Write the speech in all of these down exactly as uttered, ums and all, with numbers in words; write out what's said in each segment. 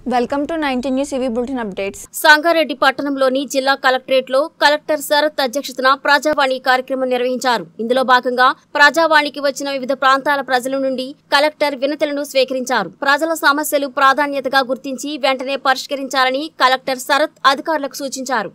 Welcome to nineteen news ఈవీ bulletin updates. Sangareddy పట్టణంలోని జిల్లా కలెక్టరేట్ లో కలెక్టర్ శరత్ అధ్యక్షతన ప్రజావాణి కార్యక్రమం నిర్వహించారు. ఇందులో భాగంగా ప్రజావాణికి వచ్చిన వివిధ ప్రాంతాల ప్రజల నుండి కలెక్టర్ వినతులను స్వీకరించారు. ప్రజల సమస్యలు ప్రాధాన్యతగా గుర్తించి వెంటనే పరిష్కరించాలని కలెక్టర్ శరత్ అధికారులకు సూచించారు.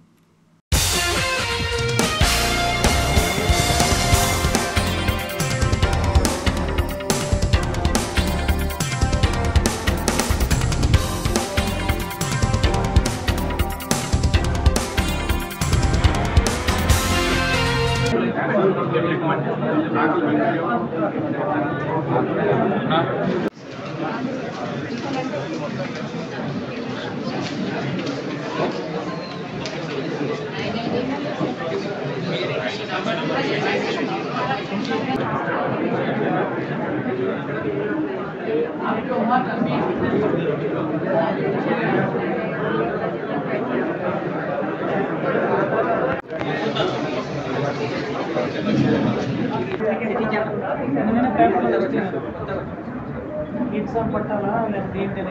ఎగ్జామ్ పట్టాలా లేకపోతే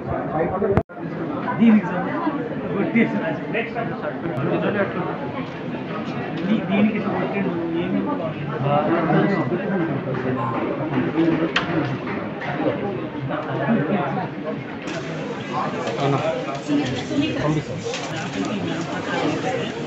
దీనికి దీనికి ఏమి పంపిస్తాను.